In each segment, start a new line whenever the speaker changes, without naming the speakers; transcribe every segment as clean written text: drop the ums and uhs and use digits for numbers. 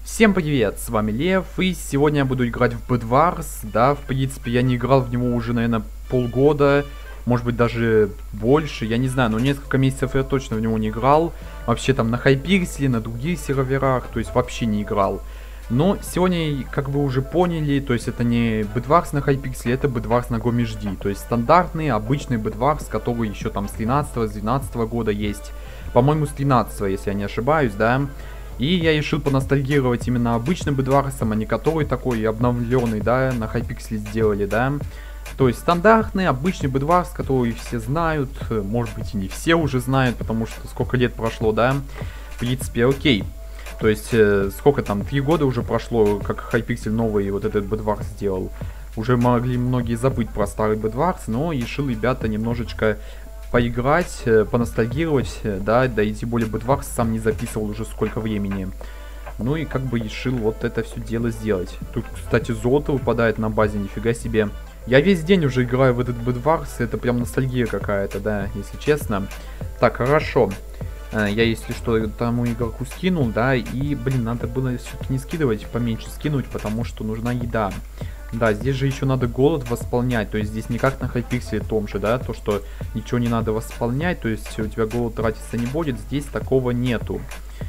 Всем привет, с вами Лев, и сегодня я буду играть в Bed Wars. Да, в принципе, я не играл в него уже, наверное, полгода, может быть, даже больше, я не знаю, но несколько месяцев я точно в него не играл. Вообще там на Хайпикселе, на других серверах, то есть вообще не играл. Но сегодня, как вы уже поняли, то есть это не Bed Wars на Хайпикселе, это Bed Wars на Гомежди. То есть стандартный, обычный Bed Wars, который еще там с 13-12 года есть. По-моему, с 13, если я не ошибаюсь, да. И я решил поностальгировать именно обычным Bed Wars, а не который такой обновленный, да, на Hypixel сделали, да. То есть стандартный, обычный Bed Wars, который все знают, может быть и не все уже знают, потому что сколько лет прошло, да. В принципе, окей. То есть, сколько там, 3 года уже прошло, как Hypixel новый вот этот Bed Wars сделал. Уже могли многие забыть про старый Bed Wars, но решил, ребята, немножечко поиграть, поностальгировать, да и тем более Bed Wars сам не записывал уже сколько времени. Ну и как бы решил вот это все дело сделать. Тут, кстати, золото выпадает на базе, нифига себе. Я весь день уже играю в этот Bed Wars, это прям ностальгия какая-то, да, если честно. Так, хорошо. Я, если что, тому игроку скинул, да, и, блин, надо было все-таки не скидывать, поменьше скинуть, потому что нужна еда. Да, здесь же еще надо голод восполнять, то есть здесь не как на Хайпикселе том же, да, то, что ничего не надо восполнять, то есть у тебя голод тратиться не будет, здесь такого нету.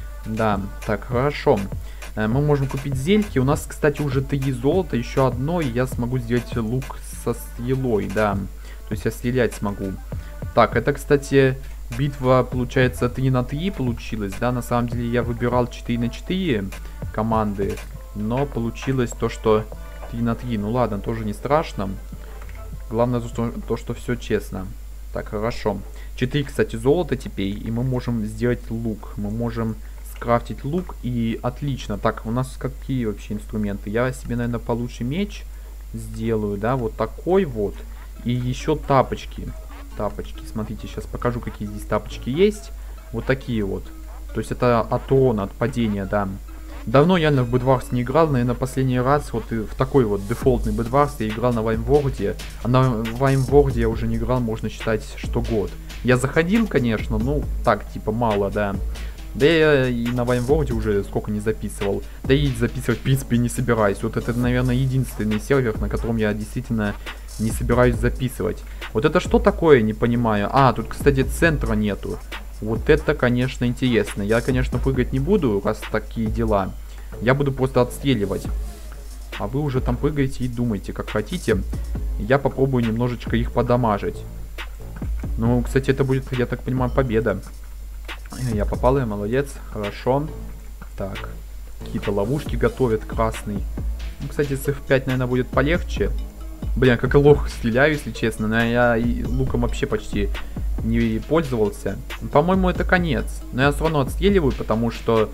Да, так, хорошо. Мы можем купить зельки, у нас, кстати, уже 3 золота, еще одно, и я смогу сделать лук со стрелой, да, то есть я стрелять смогу. Так, это, кстати, битва, получается, 3 на 3 получилась, да, на самом деле я выбирал 4 на 4 команды, но получилось то, что 3 на 3, ну ладно, тоже не страшно. Главное то, что все честно. Так, хорошо. 4, кстати, золота теперь, и мы можем сделать лук. Мы можем скрафтить лук, и отлично. Так, у нас какие вообще инструменты? Я себе, наверное, получше меч сделаю, да, вот такой вот. И еще тапочки. Тапочки, смотрите, сейчас покажу, какие здесь тапочки есть. Вот такие вот. То есть это от урона, от падения, да. Давно я в Bed Wars не играл, наверное, последний раз вот в такой вот дефолтный Bed Wars я играл на Ваймворде. А на Ваймворде я уже не играл, можно считать, что год. Я заходил, конечно, ну, так, типа, мало, да. Да я и на Ваймворде уже сколько не записывал. Да и записывать, в принципе, не собираюсь. Вот это, наверное, единственный сервер, на котором я действительно не собираюсь записывать. Вот это что такое, не понимаю. А, тут, кстати, центра нету. Вот это, конечно, интересно. Я, конечно, прыгать не буду, раз такие дела. Я буду просто отстреливать. А вы уже там прыгаете и думаете, как хотите. Я попробую немножечко их подамажить. Ну, кстати, это будет, я так понимаю, победа. Я попал, я молодец. Хорошо. Так. Какие-то ловушки готовят, красный. Ну, кстати, с F5, наверное, будет полегче. Блин, как и лох стреляю, если честно. Но я и луком вообще почти не пользовался. По-моему, это конец. Но я все равно отстреливаю, потому что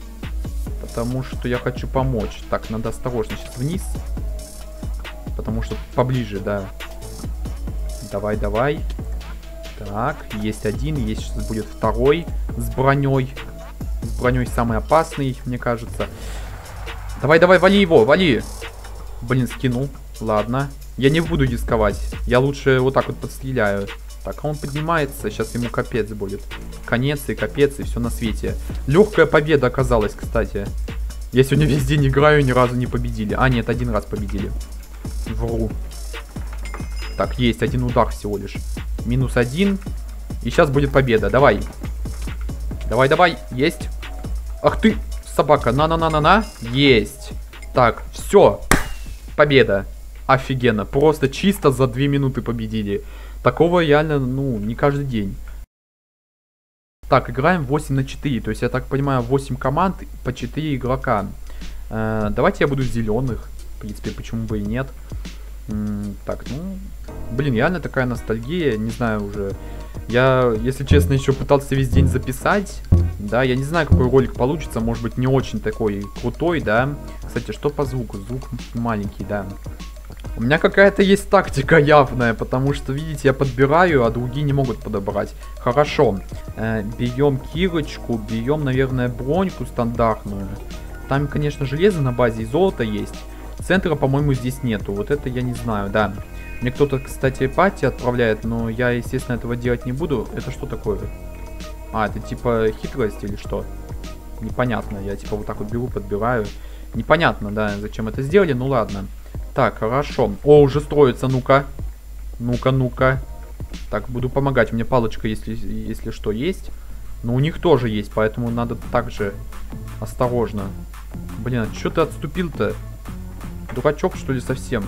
я хочу помочь. Так, надо осторожно сейчас вниз. Потому что поближе, да. Давай, давай. Так, есть один, есть сейчас будет второй с броней. С броней самый опасный, мне кажется. Давай, давай, вали его, вали. Блин, скинул. Ладно. Я не буду рисковать. Я лучше вот так вот подстреляю. Так, а он поднимается, сейчас ему капец будет. Конец и капец, и все на свете. Легкая победа оказалась, кстати. Я сегодня весь день играю, ни разу не победили. А, нет, один раз победили. Вру. Так, есть, один удар всего лишь. -1. И сейчас будет победа, давай. Давай, давай, есть. Ах ты, собака, на-на-на-на-на. Есть. Так, все. Победа. Офигенно, просто чисто за 2 минуты победили. Такого реально, ну, не каждый день. Так, играем 8 на 4. То есть, я так понимаю, 8 команд по 4 игрока. Давайте я буду зеленых. В принципе, почему бы и нет. Так, ну... Блин, реально такая ностальгия. Не знаю уже. Я, если честно, еще пытался весь день записать. Да, я не знаю, какой ролик получится. Может быть, не очень такой крутой, да. Кстати, что по звуку? Звук маленький, да. У меня какая-то есть тактика явная, потому что, видите, я подбираю, а другие не могут подобрать. Хорошо. Берем кирочку, берем, наверное, броньку стандартную. Там, конечно, железо на базе и золото есть. Центра, по-моему, здесь нету. Вот это я не знаю, да. Мне кто-то, кстати, пати отправляет, но я, естественно, этого делать не буду. Это что такое? А, это типа хитрость или что? Непонятно. Я типа вот так вот беру, подбираю. Непонятно, да, зачем это сделали. Ну ладно. Так, хорошо. О, уже строится, ну-ка. Ну-ка, ну-ка. Так, буду помогать. У меня палочка, если что, есть. Но у них тоже есть, поэтому надо также осторожно. Блин, а что ты отступил-то? Дурачок, что ли, совсем?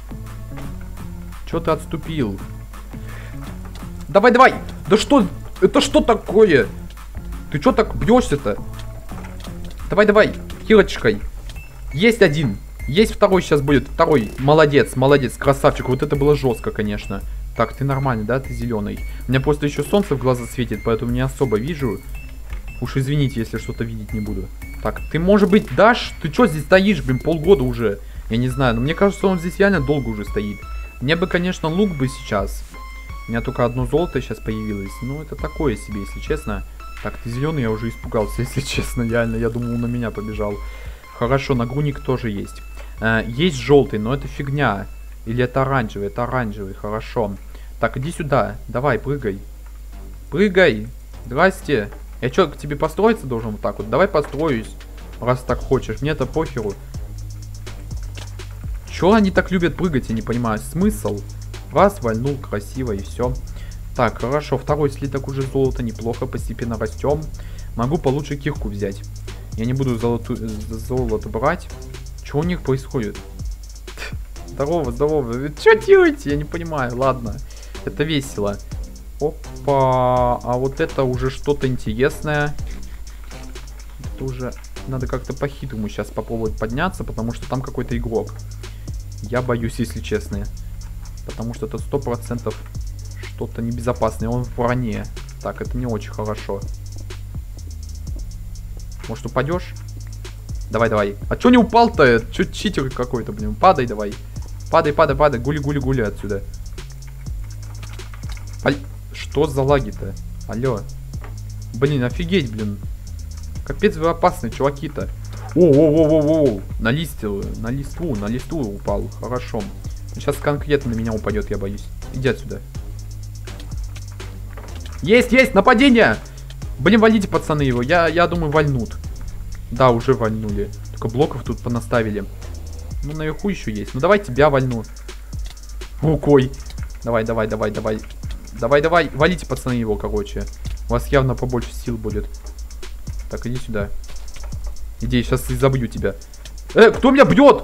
Чё ты отступил? Давай, давай! Да что? Это что такое? Ты чё так бьешься-то? Давай, давай, хилочкой. Есть один. Есть второй сейчас будет. Второй. Молодец, молодец, красавчик. Вот это было жестко, конечно. Так, ты нормальный, да? Ты зеленый. У меня просто еще солнце в глаза светит, поэтому не особо вижу. Уж извините, если что-то видеть не буду. Так, ты, может быть, дашь? Ты что здесь стоишь, блин, полгода уже? Я не знаю, но мне кажется, он здесь реально долго уже стоит. Мне бы, конечно, лук бы сейчас. У меня только одно золото сейчас появилось. Ну, это такое себе, если честно. Так, ты зеленый, я уже испугался, если честно. Реально, я думал, он на меня побежал. Хорошо, нагрудник тоже есть. Есть желтый, но это фигня. Или это оранжевый? Это оранжевый, хорошо. Так, иди сюда. Давай, прыгай. Прыгай. Здрасте. Я что, к тебе построиться должен вот так вот? Давай построюсь, раз так хочешь. Мне это похеру. Чё они так любят прыгать, я не понимаю. Смысл? Раз, вальнул, красиво и все. Так, хорошо. Второй слиток уже золото. Неплохо, постепенно растем. Могу получше кирку взять. Я не буду золото брать. Что у них происходит? Здорово, здорово. Вы что делаете? Я не понимаю. Ладно. Это весело. Опа. А вот это уже что-то интересное. Это уже... Надо как-то по-хитрому сейчас попробовать подняться, потому что там какой-то игрок. Я боюсь, если честно. Потому что это 100% что-то небезопасное. Он в броне. Так, это не очень хорошо. Может, упадешь? Давай, давай. А чё не упал-то? Чё читер какой-то, блин? Падай давай. Падай, падай, падай. Гули, гули, гули отсюда. Что за лаги-то? Алло. Блин, офигеть, блин. Капец вы опасные, чуваки-то. О-о-о-о-о. На листву упал. Хорошо. Сейчас конкретно на меня упадет, я боюсь. Иди отсюда. Есть, есть, нападение! Блин, валите, пацаны, его. Я думаю, вальнут. Да, уже вальнули. Только блоков тут понаставили. Ну, наверху еще есть. Ну, давай тебя вальну. Рукой. Давай, давай, давай, давай. Давай, давай. Валите, пацаны, его, короче. У вас явно побольше сил будет. Так, иди сюда. Иди, сейчас и забью тебя. Кто меня бьет?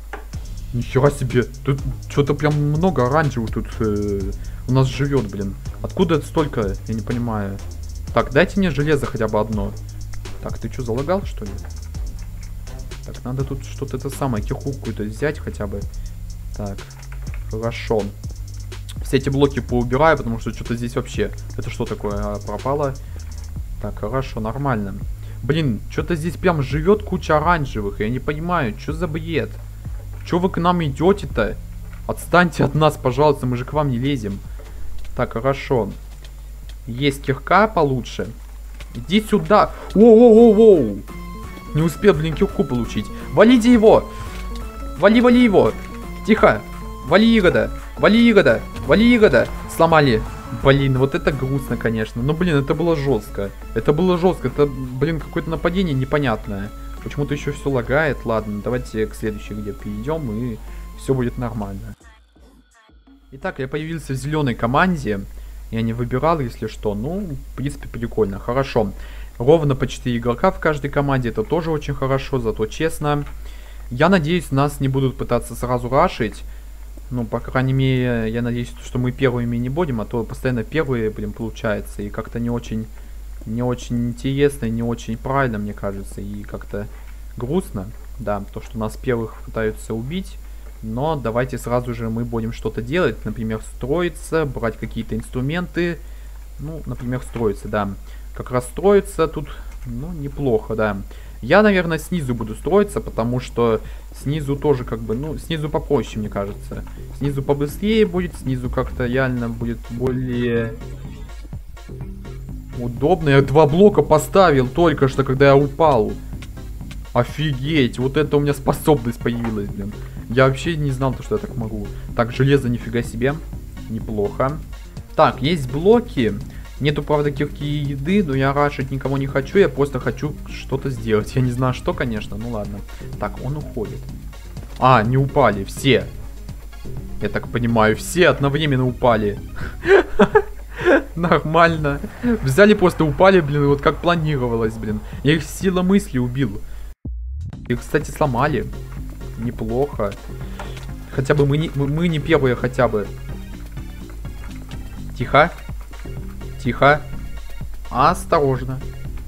Нихера себе. Тут что-то прям много оранжевых тут у нас живет, блин. Откуда это столько? Я не понимаю. Так, дайте мне железо хотя бы одно. Так, ты что, залагал, что ли? Так, надо тут что-то это самое, кирку какую-то взять хотя бы. Так, хорошо. Все эти блоки поубираю, потому что что-то здесь вообще... Это что такое? Пропало. Так, хорошо, нормально. Блин, что-то здесь прям живет куча оранжевых. Я не понимаю, что за бред? Что вы к нам идете-то? Отстаньте от нас, пожалуйста, мы же к вам не лезем. Так, хорошо. Есть кирка получше. Иди сюда. Воу-воу-воу-воу. Не успел, блин, кирку получить. Валите его. Вали, вали его. Тихо. Вали Игода. Вали Игода. Вали Игода. Сломали. Блин, вот это грустно, конечно. Но, блин, это было жестко. Это было жестко. Это, блин, какое-то нападение непонятное. Почему-то еще все лагает. Ладно, давайте к следующей где перейдем, и все будет нормально. Итак, я появился в зеленой команде. Я не выбирал, если что. Ну, в принципе, прикольно. Хорошо. Ровно по 4 игрока в каждой команде. Это тоже очень хорошо, зато честно. Я надеюсь, нас не будут пытаться сразу рашить. Ну, по крайней мере, я надеюсь, что мы первыми не будем, а то постоянно первые, блин, получается. И как-то не очень интересно, не очень правильно, мне кажется. И как-то грустно, да, то, что нас первых пытаются убить. Но давайте сразу же мы будем что-то делать. Например, строиться, брать какие-то инструменты. Ну, например, строиться, да. Как раз строиться тут, ну, неплохо, да. Я, наверное, снизу буду строиться, потому что снизу тоже как бы, ну, снизу попроще, мне кажется. Снизу побыстрее будет, снизу как-то реально будет более удобно. Я 2 блока поставил только что, когда я упал. Офигеть, вот это у меня способность появилась, блин. Я вообще не знал, что я так могу. Так, железо, нифига себе. Неплохо. Так, есть блоки. Нету, правда, кирки и еды, но я рашить никого не хочу, я просто хочу что-то сделать. Я не знаю, что, конечно, ну ладно. Так, он уходит. А, не упали, все. Я так понимаю, все одновременно упали. Нормально. Взяли, просто упали, блин, вот как планировалось, блин. Я их сила мысли убил. Их, кстати, сломали. Неплохо. Хотя бы мы не первые, хотя бы. Тихо. Тихо. Осторожно.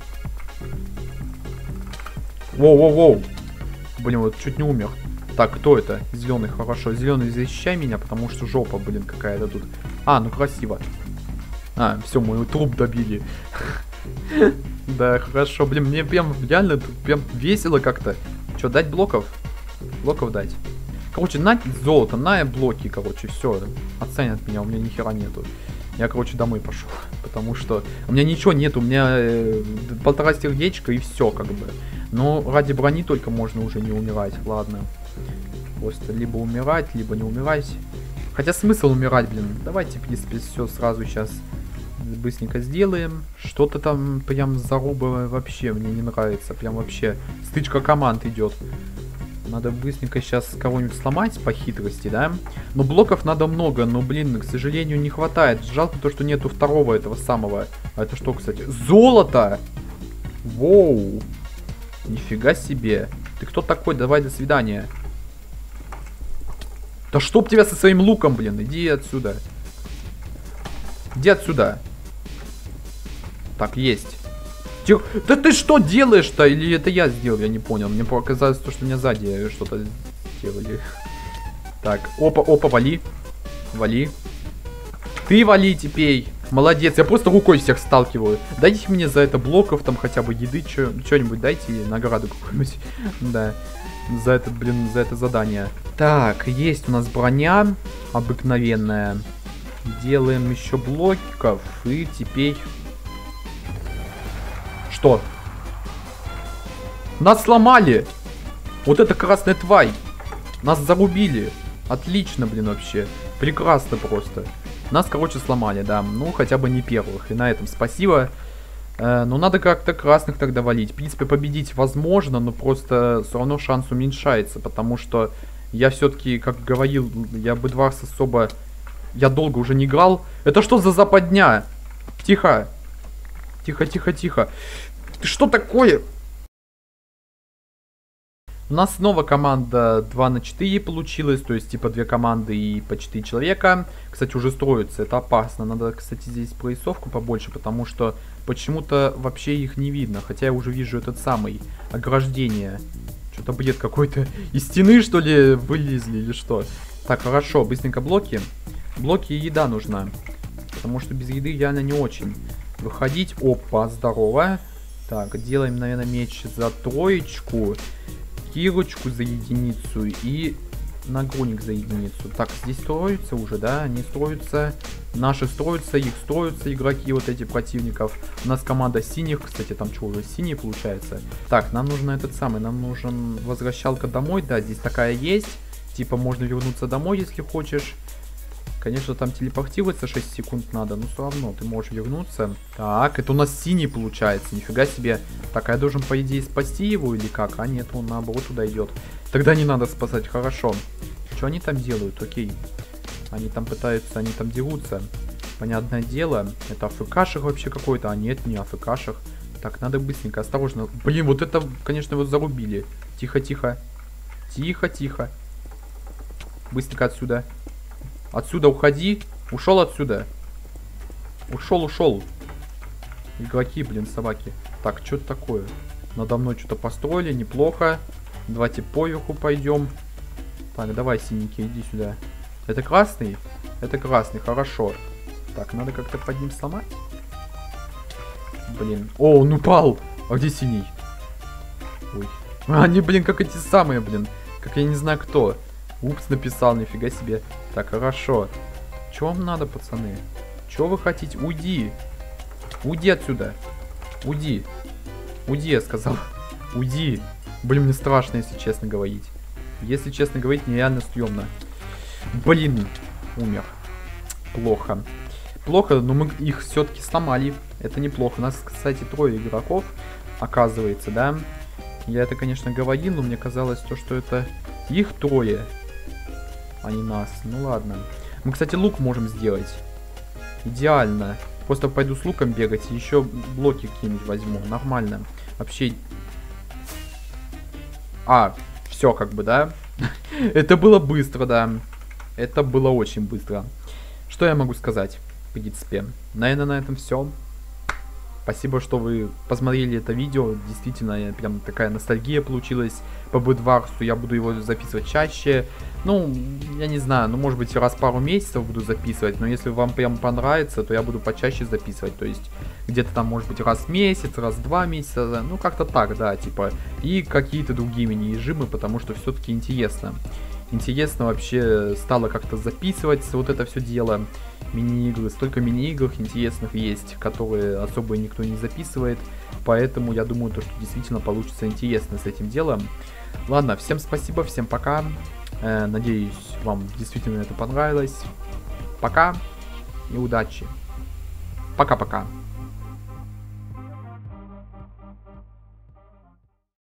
Воу-воу-воу. Блин, вот чуть не умер. Так, кто это? Зеленый, хорошо. Зеленый, защищай меня, потому что жопа, блин, какая-то тут. А, ну красиво. А, все, мой труп добили. Да, хорошо. Блин, мне прям реально прям весело как-то. Что, дать блоков? Блоков дать. Короче, на золото, на блоки, короче, все. Оценят меня, у меня ни хера нету. Я, короче, домой пошел. Потому что у меня ничего нету, у меня 1,5 сердечка и все, как бы. Но ради брони только можно уже не умирать, ладно. Просто либо умирать, либо не умирать. Хотя смысл умирать, блин. Давайте, в принципе, все сразу сейчас быстренько сделаем. Что-то там прям заруба вообще мне не нравится. Прям вообще стычка команд идет. Надо быстренько сейчас кого-нибудь сломать по хитрости, да? Но блоков надо много, но, блин, к сожалению, не хватает. Жалко то, что нету второго этого самого. А это что, кстати? Золото! Воу! Нифига себе. Ты кто такой? Давай, до свидания. Да чтоб тебя со своим луком, блин. Иди отсюда. Иди отсюда. Так, есть. Тихо. Да ты что делаешь-то? Или это я сделал? Я не понял. Мне показалось, что меня сзади что-то сделали. Так, опа, опа, вали. Вали. Ты вали теперь. Молодец, я просто рукой всех сталкиваю. Дайте мне за это блоков, там хотя бы еды, что-нибудь дайте, награду какую-нибудь. Да, за это, блин, за это задание. Так, есть у нас броня обыкновенная. Делаем еще блоков, и теперь... Что? Нас сломали! Вот это красная тварь! Нас зарубили! Отлично, блин, вообще. Прекрасно просто. Нас, короче, сломали, да. Ну, хотя бы не первых. И на этом спасибо. Но надо как-то красных тогда валить. В принципе, победить возможно, но просто все равно шанс уменьшается. Потому что я все-таки, как говорил, я Bedwars особо... Я долго уже не играл. Это что за западня? Тихо. Тихо, тихо, тихо. Ты что такое? У нас снова команда 2 на 4 получилась, то есть типа 2 команды и по 4 человека. Кстати, уже строится, это опасно. Надо, кстати, здесь прорисовку побольше, потому что почему-то вообще их не видно. Хотя я уже вижу этот самый ограждение. Что-то бред какой-то. Из стены, что ли, вылезли или что? Так, хорошо, быстренько блоки. Блоки и еда нужна. Потому что без еды реально не очень. Выходить. Опа, здорово. Так, делаем, наверное, меч за 3. Кирочку за 1 и нагрудник за 1. Так, здесь строятся уже, да? Они строятся. Наши строятся, их строятся игроки вот эти противников. У нас команда синих, кстати, там что, уже синие получается. Так, нам нужен этот самый, нам нужен возвращалка домой. Да, здесь такая есть. Типа можно вернуться домой, если хочешь. Конечно, там телепортироваться 6 секунд надо, но все равно ты можешь вернуться. Так, это у нас синий получается, нифига себе. Так, а я должен, по идее, спасти его или как? А нет, он наоборот туда идет. Тогда не надо спасать, хорошо. Что они там делают? Окей. Они там пытаются, они там дерутся. Понятное дело, это АФКшек вообще какой-то, а нет, не АФКшек. Так, надо быстренько, осторожно. Блин, вот это, конечно, его зарубили. Тихо, тихо. Тихо, тихо. Быстренько отсюда. Отсюда уходи. Ушел отсюда. Ушел, ушел. Игроки, блин, собаки. Так, что это такое? Надо мной что-то построили, неплохо. Давайте поверху пойдем. Так, давай, синенький, иди сюда. Это красный? Это красный, хорошо. Так, надо как-то под ним сломать. Блин. О, он упал. А где синий? Ой. Они, блин, как эти самые, блин. Как я не знаю кто. Упс, написал, нифига себе. Так, хорошо. Чё вам надо, пацаны? Чё вы хотите? Уйди. Уйди отсюда. Уйди. Уйди, я сказал. Уйди. Блин, мне страшно, если честно говорить. Если честно говорить, нереально стрёмно. Блин, умер. Плохо. плохо, но мы их все-таки сломали. Это неплохо. У нас, кстати, 3 игроков, оказывается, да. Я это, конечно, говорил, но мне казалось, что это их 3, а не нас. Ну ладно. Мы, кстати, лук можем сделать. Идеально. Просто пойду с луком бегать и еще блоки какие-нибудь возьму. Нормально. Вообще... все как бы, да? Это было быстро, да. Это было очень быстро. Что я могу сказать, в принципе? Наверное, на этом все. Спасибо, что вы посмотрели это видео. Действительно, прям такая ностальгия получилась по Бэдварсу. Я буду его записывать чаще. Ну, я не знаю, ну, может быть, раз в пару месяцев буду записывать. Но если вам прям понравится, то я буду почаще записывать. То есть, где-то там, может быть, раз в месяц, раз в 2 месяца. Ну, как-то так, да, типа. И какие-то другие мини-режимы, потому что все-таки интересно. Интересно вообще стало как-то записывать вот это все дело. Мини-игры, столько мини-игр интересных есть, которые особо никто не записывает. Поэтому я думаю, что действительно получится интересно с этим делом. Ладно, всем спасибо, всем пока. Надеюсь, вам действительно это понравилось. Пока и удачи. Пока-пока.